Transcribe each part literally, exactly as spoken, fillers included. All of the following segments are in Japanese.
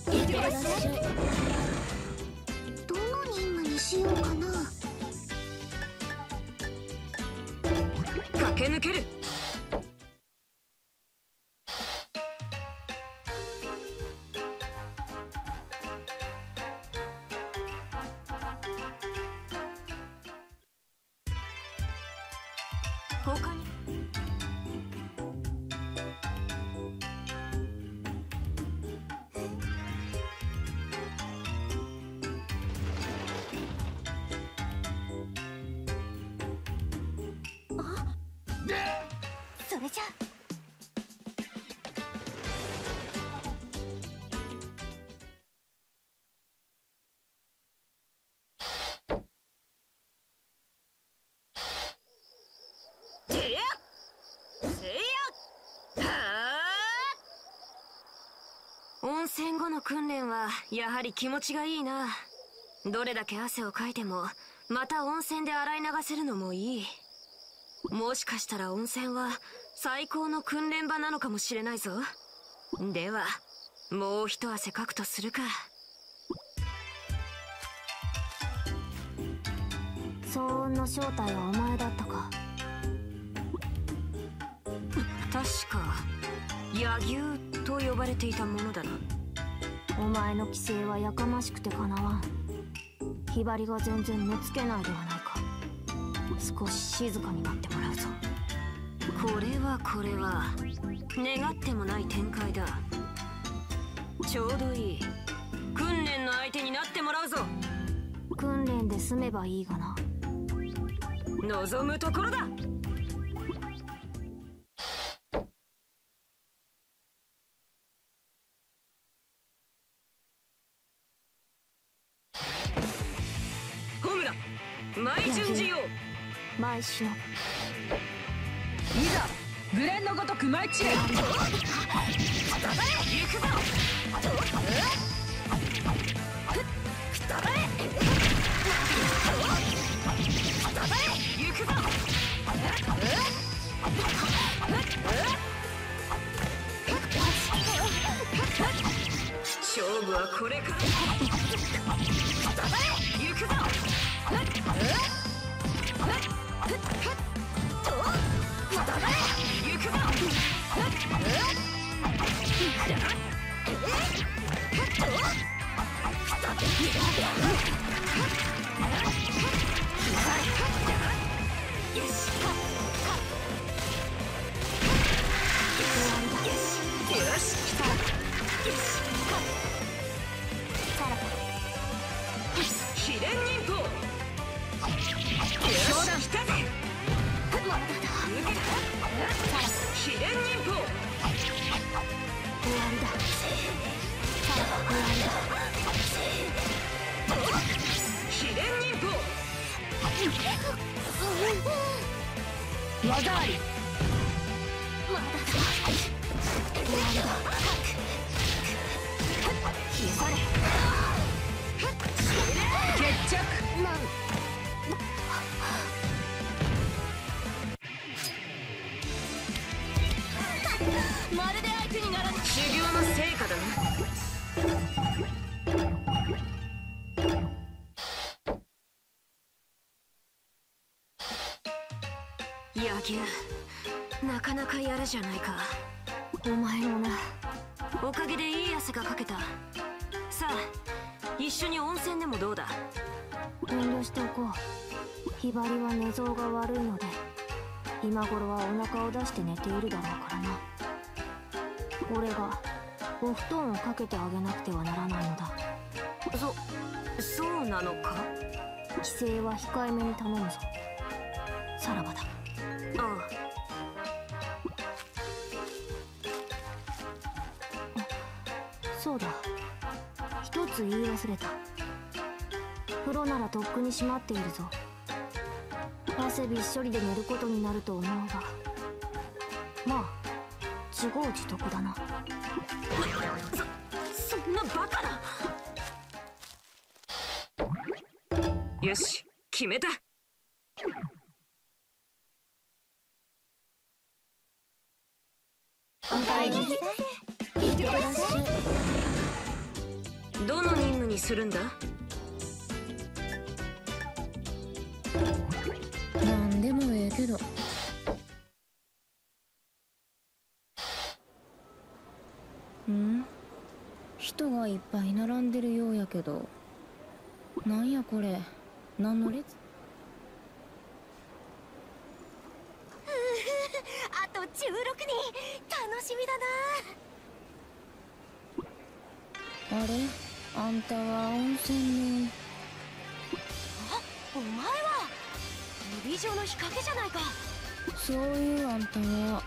いってらっしゃい。どの任務にしようかな。 駆け抜ける。他にそれじゃ温泉後の訓練はやはり気持ちがいいな。どれだけ汗をかいてもまた温泉で洗い流せるのもいい。もしかしたら温泉は最高の訓練場なのかもしれないぞ。ではもう一汗かくとするか。 騒音の正体はお前だったか。 確か柳生と呼ばれていたものだな。 お前の規制はやかましくてかなわん。ひばりが全然寝つけないではないか。少し静かになってもらうぞ。 これはこれは願ってもない展開だ。ちょうどいい。訓練の相手になってもらうぞ。 訓練で済めばいいがな。 望むところだ。ホムラ前順次よ。 前しのいざグレンのごとく舞い散れ。 行くぞ。行くぞ。勝負はこれから。行くぞ。行くぞ。よし。よし。秘伝忍法。よし、来たぜ。秘伝忍法。 終わりだ。終わりだ。 秘伝忍法。 技あり。 まだだ。終わりだ。 消され。 決着。 なんまるで相手にならぬ修行の成果だな。柳生、なかなかやるじゃないか。 お前もな。 おかげでいい汗がかけた。さあ一緒に温泉でもどうだ。 遠慮しておこう。ひばりは寝相が悪いので今頃はお腹を出して寝ているだろうからな。俺がお布団をかけてあげなくてはならないのだ。 そそうなのか。 規制は控えめに頼むぞ。さらばだ。 ああ。 そうだ、一つ言い忘れた。風呂ならとっくに閉まっているぞ。汗びっしょりで寝ることになると思うが、まあ自業自得だな。 そそんなバカな。よし、決めた。 おかえりなさい。いってらっしゃい。 どの任務にするんだ？ なんでもええけど。ん？人がいっぱい並んでるようやけど、なんやこれ、何の列？ あとじゅうろくにん、楽しみだな。 あれ、あんたは温泉の。 あ、お前は指状の日陰じゃないか。 そういうあんたは、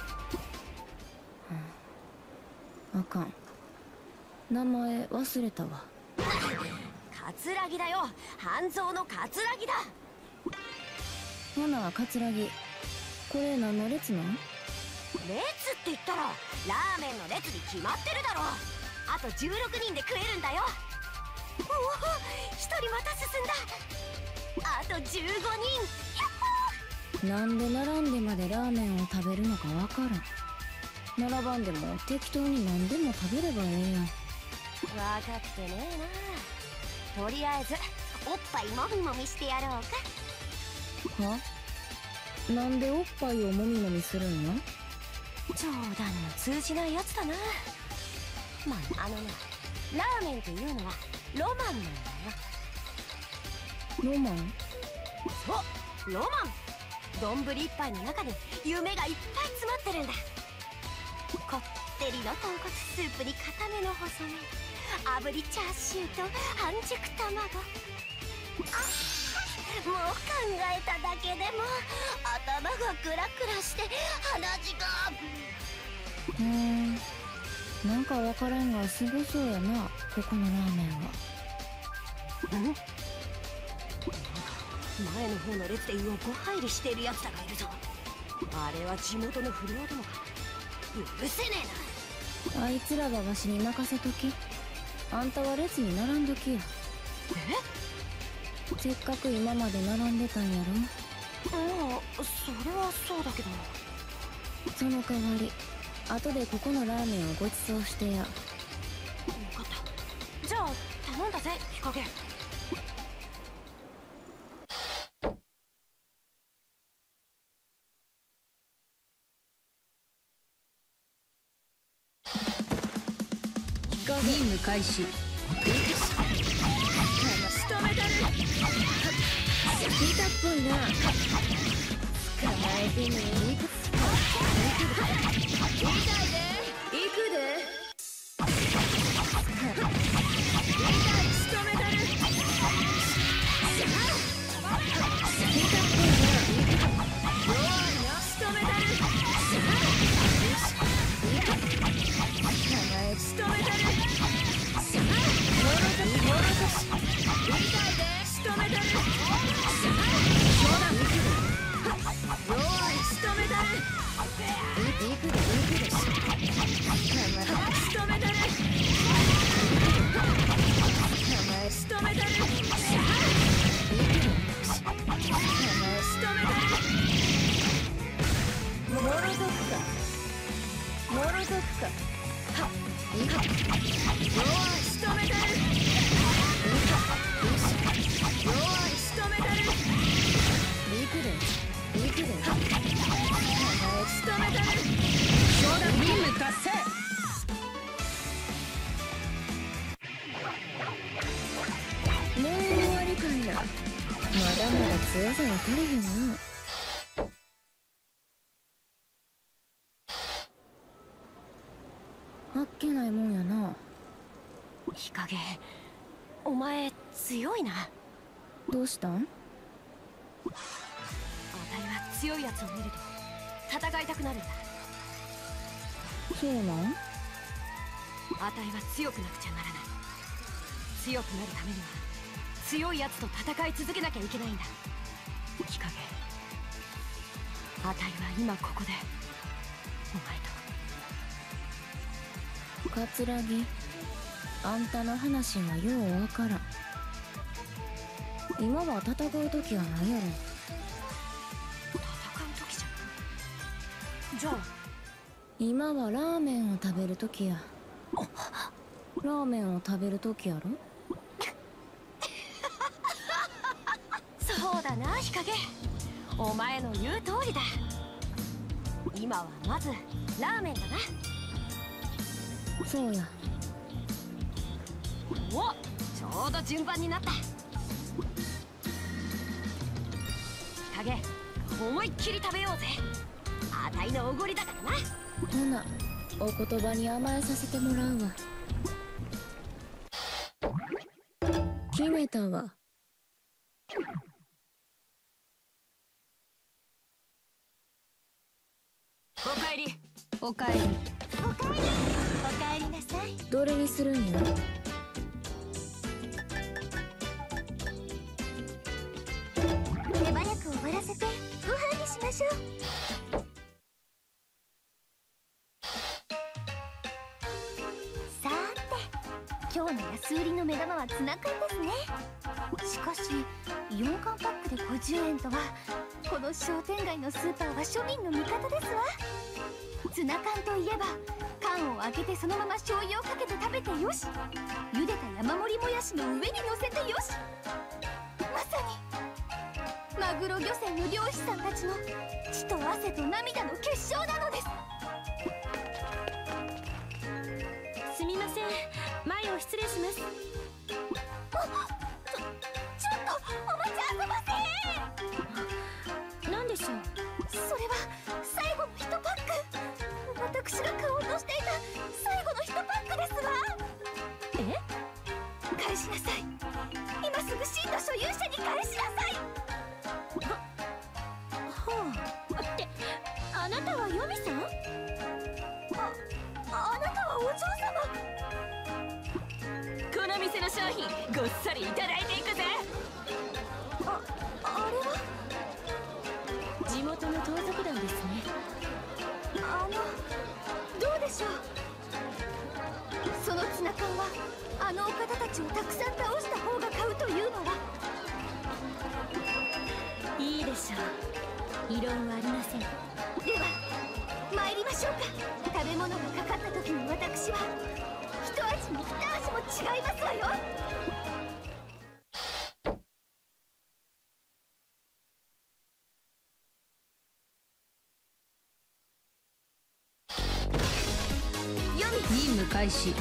うん、あかん。名前忘れたわ。 カツラギだよ、半蔵のカツラギだ。 ほな、カツラギ、これ何の列なん？ 列って言ったらラーメンの列に決まってるだろ。あとじゅうろくにんで食えるんだよ。おお、ひとりまた進んだ。あとじゅうごにん。 なんで並んでまでラーメンを食べるのかわからん。並ばんでも適当に何でも食べればええやん。 分かってねえな。とりあえずおっぱいもみもみしてやろうか。 は？なんでおっぱいをもみもみするんや？ 冗談の通じないやつだな。まあ、あのな、ラーメンっていうのはロマンなんだよ。 ロマン？ そう、ロマン。丼一杯の中に夢がいっぱい詰まってるんだ。こってりの豚骨スープに固めの細麺、炙りチャーシューと半熟卵。あっ、もう考えただけでも頭がクラクラして鼻血が。 うーん、なんかわからんがすごそうやな、ここのラーメンは。 ん？前の方の列で横入りしているやつらがいるぞ。あれは地元の不良どもか。許せねえな。 あいつらはわしに任せとき。あんたは列に並んどきや。 え？ せっかく今まで並んでたんやろ。 ああ、それはそうだけど。 その代わり後でここのラーメンをごちそうしてや。 分かった。じゃあ頼んだぜ、日陰。 任務開始。 仕留めたる。 聞いたっぽいな。捕まえてみ。行くで。行くで。 仕留めたる。 聞いたっぽいな。 弱いな。仕留めたる。仕留めたる。仕留めたる。そうだ。弱い。仕留めたる。 行くで、行くで。 仕留めたる。仕留めたる。仕留めたる。 もろとくか。もろとくか。はっ。行く。 弱い。仕留めたる。弱い。仕留めたる。 行くで。行くで。 仕留めたる。 そうだ、任務達成。 もう終わりかいな。まだまだ強さが足りへんな。あっけないもんやな。 日陰、お前強いな。 どうしたん？ あたいは強いやつを見ると戦いたくなるんだ。 そうなん？ あたいは強くなくちゃならない。強くなるためには強いやつと戦い続けなきゃいけないんだ。日陰、あたいは今ここでお前と。 桂木、あんたの話はようわからん。今は戦う時はないやろ。 戦う時じゃん。じゃあ今はラーメンを食べる時や。 ラーメンを食べるときやろ。 そうだな日陰、お前の言う通りだ。今はまずラーメンだな。 そうや。 お、ちょうど順番になった。影、思いっきり食べようぜ。あたいのおごりだからな。 ほな、お言葉に甘えさせてもらうわ。決めたわ。 おかえり。 おかえり。 おかえり。おかえりなさい。 どれにするんや。 手早く終わらせてご飯にしましょう。さーて、今日の安売りの目玉はツナ缶ですね。しかしよんかんパックでごじゅうえんとは、この商店街のスーパーは庶民の味方ですわ。ツナ缶といえば、缶を開けてそのまま醤油をかけて食べてよし、茹でた山盛りもやしの上に乗せてよし、まさにマグロ漁船の漁師さんたちの血と汗と涙の結晶なのです。 すみません、前を失礼します。 あ、ちょ、ちょっとお待ちあそばせ。 何でしょう。 それは最後の一パック。私が買おうとしていた最後の一パックですわ。 え？ 返しなさい。今すぐ真の所有者に返しなさい。 はあ。って、あなたはヨミさん？ あ、あなたはお嬢様。 この店の商品ごっそりいただいていくぜ。 あ、あれは地元の盗賊団ですね。 あの、どうでしょう。そのツナ缶はあのお方たちをたくさん倒した方が買うというのは。 いいでしょう。異論はありません。 では参りましょうか。食べ物がかかった時の私は一味も二味も違いますわよ。 任務開始。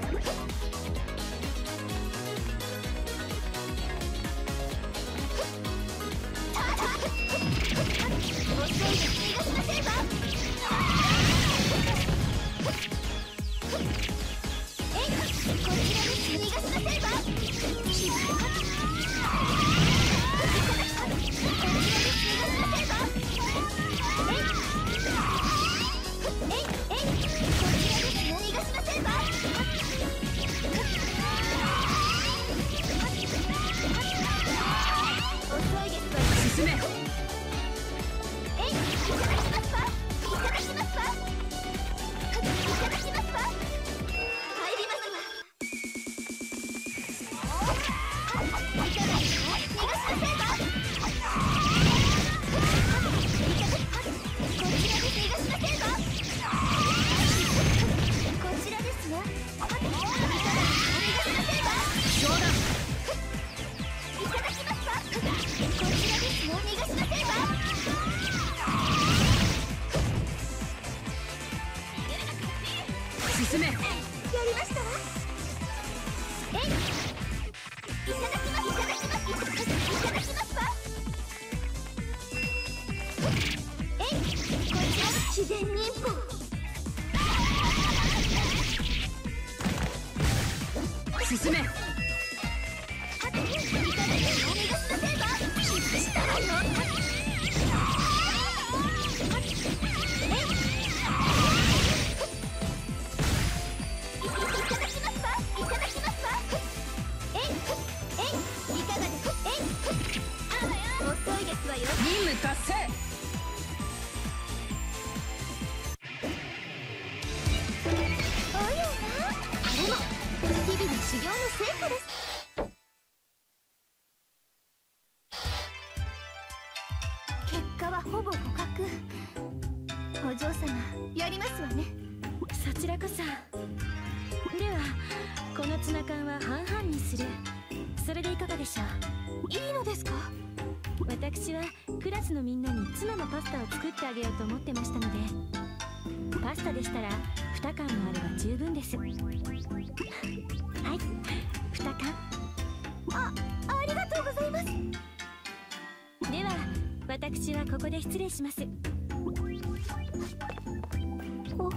進め。進め。 やりましたわ。えい、いただきます。いただきます。いただきますわ。えい、こちら自然忍法。 進め。 いただきます。お願いしませんわ。きましたわよ。 任務達成。 おやな、あれも日々の修行の成果です。結果はほぼ互角。お嬢様、やりますわね。 そちらこそ。では、 このツナ缶は半々にする。それでいかがでしょう。いいのですか。私はクラスのみんなにツナのパスタを作ってあげようと思ってましたので、パスタでしたらに缶もあれば十分です。はい、に缶。あ、ありがとうございます。では私はここで失礼します。お、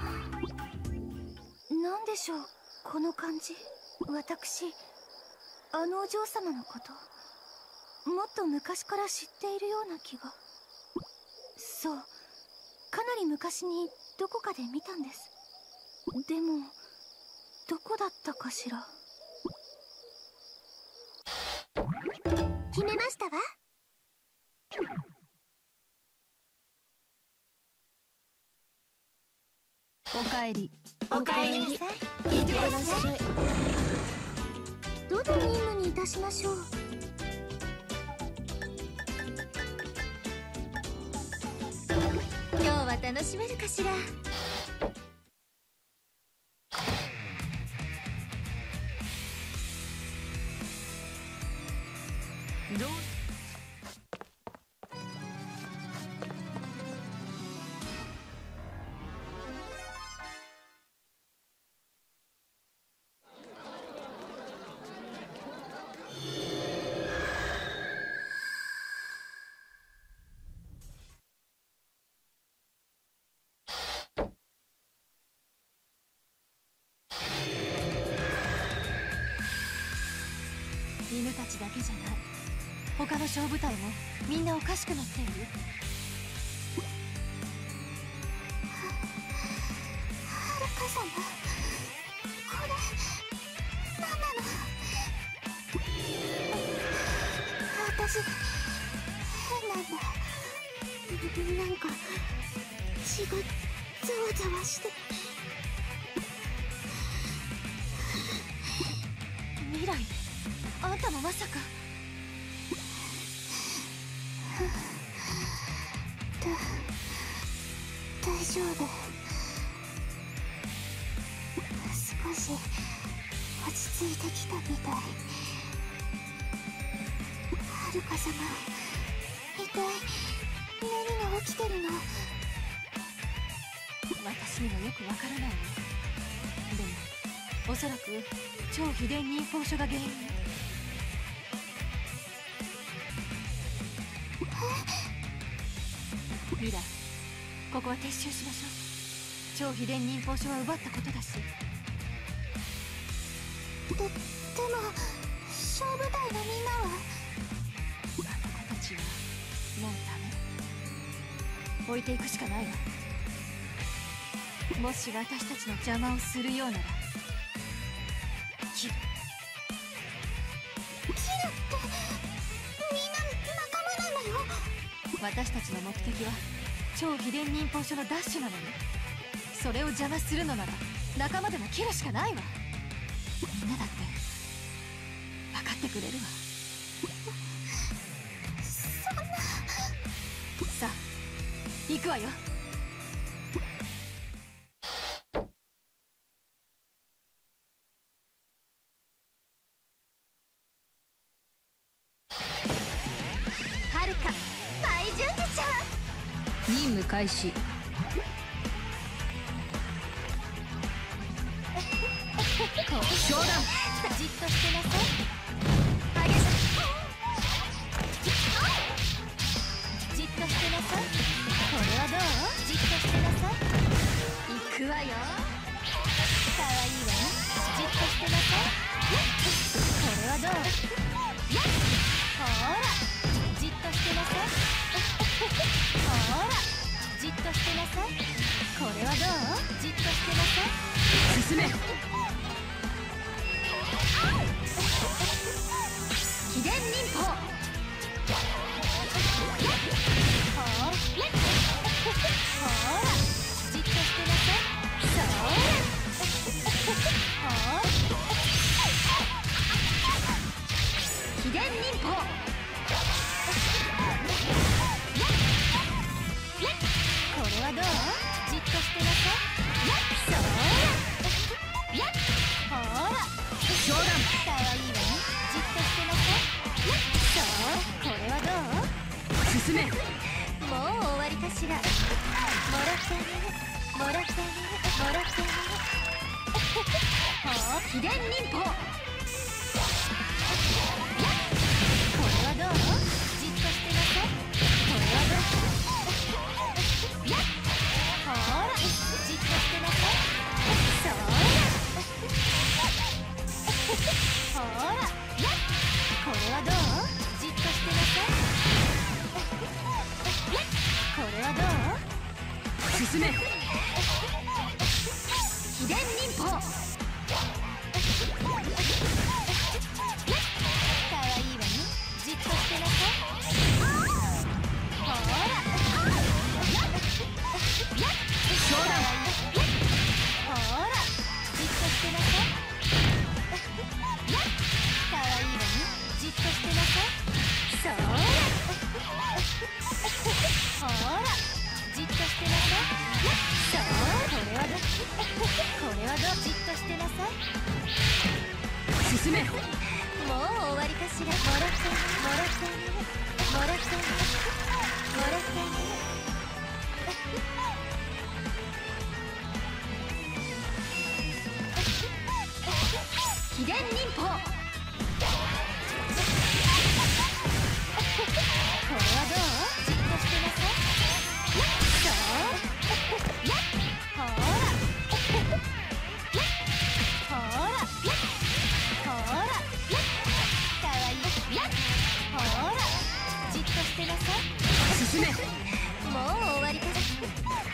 なんでしょうこの感じ。私あのお嬢様のこともっと昔から知っているような気が。そう、かなり昔にどこかで見たんです。でもどこだったかしら。決めましたわ。 おかえり。 おかえりなさい。いってらっしゃい。どの任務にいたしましょう。今日は楽しめるかしら。 どう犬たちだけじゃない、他の小部隊もみんなおかしくなっている。 はるか様、これ何なの。私変なんだ。なんか血がざわざわして。 未来、あんたもまさか。 だ大丈夫。少し落ち着いてきたみたい。はるか様、一体何が起きてるの。 私にはよくわからないわ。でもおそらく超秘伝忍法書が原因よ。ミラ、ここは撤収しましょう。超秘伝忍法書は奪ったことだし。 で、でも小部隊のみんなは。 あの子たちはもうダメ。置いていくしかないわ。もし私たちの邪魔をするようなら切る。 切るってみんな仲間なんだよ。 私たちの目的は超秘伝忍法書の奪取なのよ。それを邪魔するのなら仲間でも切るしかないわ。みんなだって分かってくれるわ。 そんな。 さあ行くわよ。 はるか、大順次ちゃん。 任務開始。 冗談。じっとしてなさい。あげさ。じっとしてなさい。これはどう。じっとしてなさい。行くわよ。かわいいわね。じっとしてなさい。これはどう。ほらじっとしてなさい。ほらじっとしてなさい。これはどう。じっとしてなさい。 進め。 秘伝忍法。ほらじっとしてなさい。そうほら秘伝忍法。これはどう。じっとしてなさい。そうほら冗談。かわいいわね。じっとしてなさい。そう、これはどう？進め。もう終わりかしら。もらってあげる。もらってあげる。もらってあげる。ほう、秘伝忍法。これはどう？じっとしてなさい。これはどう？ほら、じっとしてなさい。そうほら、これはどう？じっとしてなさい。これはどう？進め。秘伝忍法。かわいいわね。じっとしてなさい。ほら。そうだ。ほら、じっとしてなさい。かわいいわね。じっとしてなさい。そう。ほら、じっとしてなさい。そう。これはどこれはどじっとしてなさい。進め。もう終わりかしら。もらってもらってあげる。もらってあげる。もらってあげる。秘伝忍法。これはどう？じっとしてなさい。そう。ほら。ほら。ほら。かわいい。ほら。じっとしてなさい。進め。もう終わりかしら。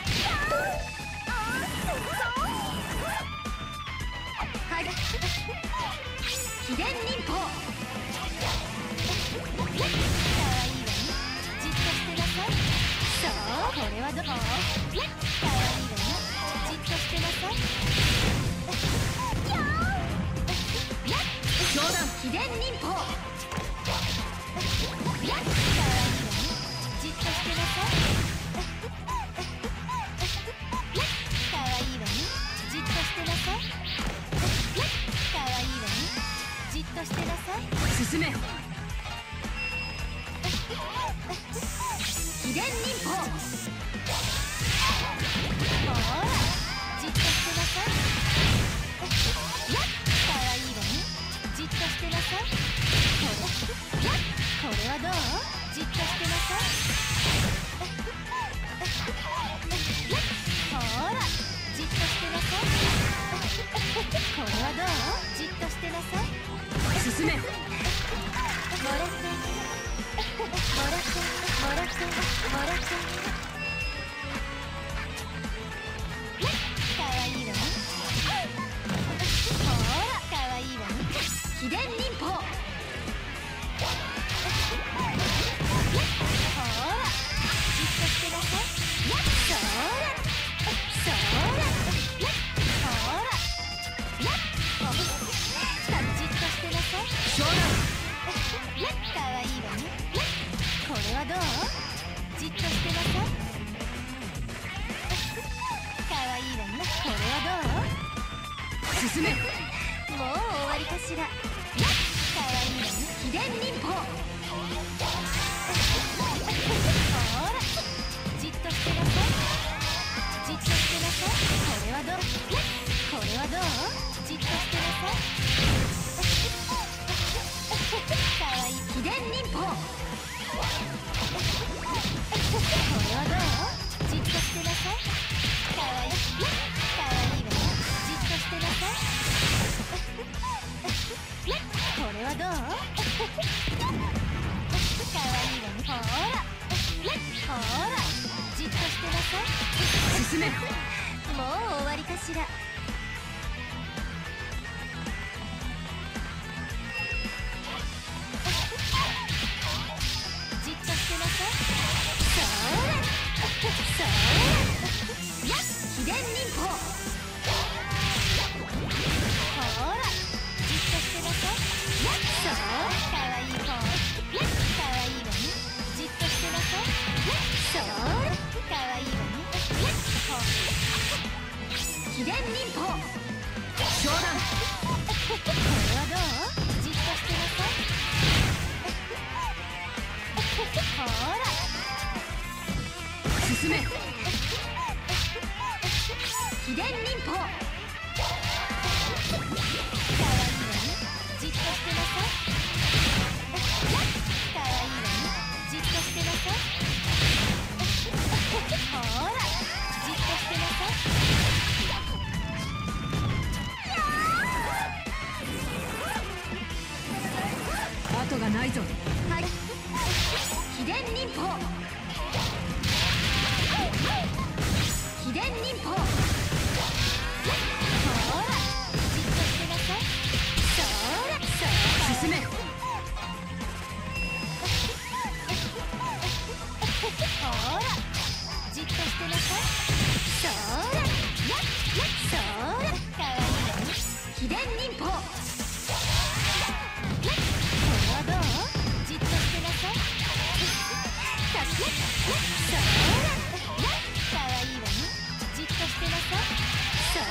はい。秘伝忍法。かわいいわね。じっとしてなさい。そう、これはどう？かわいいわね。じっとしてなさい。冗談。秘伝忍法。かわいいわね。じっとしてなさい。かわいいわね。じっとしてなさい。かわいいわね。じっとしてなさい。進め。秘伝忍法。ほら、じっとしてなさい。かわいいわね。じっとしてなさい。これはどう？じっとしてなさい。ほら、じっとしてなさい。これはどう？じっとしてなさい。進め。もらってもらってもらってもらってもらってかわいいわね。ほら、かわいいわね。秘伝忍法。ほら、じっとしてなさい。そらそらほらじっとしてなさい。そうだ。かわいいわね。これはどう？じっとしてなさい。かわいいわね。これはどう？進め。もう終わりかしら。かわいいわね。秘伝忍法。ほら、じっとしてなさい。じっとしてなさい。これはどう？これはどう？じっとしてなさい。かわいい。秘伝忍法。これはどう？じっとしてなさい。かわいい。かわいいわね。じっとしてなさい。これはどう？かわいいわね。ほら。ほら。じっとしてなさい。進め。もう終わりかしら。じっとしてなさい。そらそら秘伝忍法。ほら、じっとしてなさい。そう、かわいい方。かわいいわね。じっとしてなさい。そう、かわいいわね。秘伝忍法。冗談。 はどう？じっとしてなさい。ほら進め。秘伝忍法。かわいいわね。じっとしてなさい。かわいいわね。じっとしてなさい。ほらじっとしてなさい。後がないぞ。はい。秘伝忍法。秘伝忍法。ほらじっとしてなさい。そらそら進め。ほらじっとしてなさい。そらやっやっそらかわいいわね。秘伝忍法。これはどう？じっとしてなさい。かっそらかわいいわね。じっとしてなさい。そ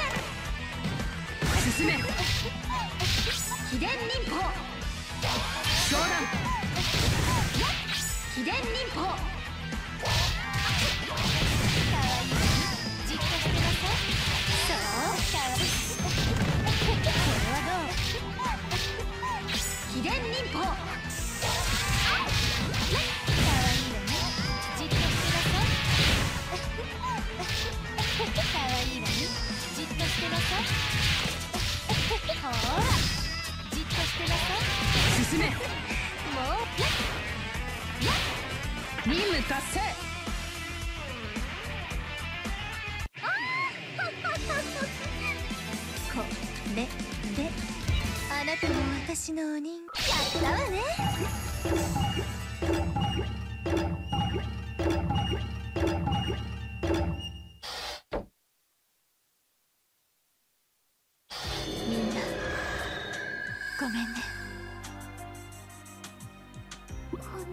ら進め。秘伝忍法。昇段。秘伝忍法。かわいいわね。じっとしてなさい。そうかわいい。これはどう？秘伝忍法。かわいいわね。じっとしてなさい。かわいいわね。じっとしてなさい。ほらじっとしてなさい。進め。もう任務達成。これであなたも私のお人形やったわね。みんなごめんね。 こんなの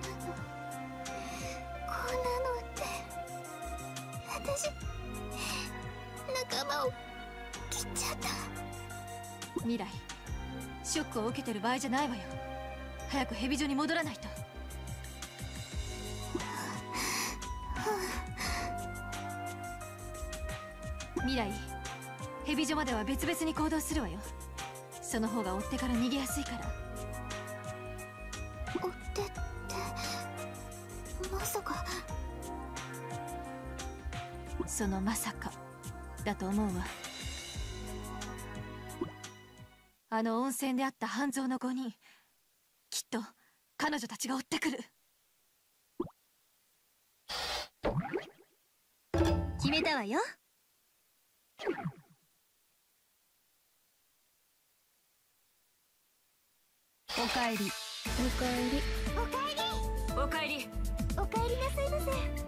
こんなのって私仲間を切っちゃった。 未来、ショックを受けてる場合じゃないわよ。早くヘビ女に戻らないと。未来、ヘビ女までは別々に行動するわよ。その方が追ってから逃げやすいから。 追ってってまさか。 そのまさかだと思うわ。あの温泉であった半蔵のごにん、きっと彼女たちが追ってくる。 決めたわよ。 おかえり。 おかえり。おかえり。 おかえり。 おかえりなさいませ。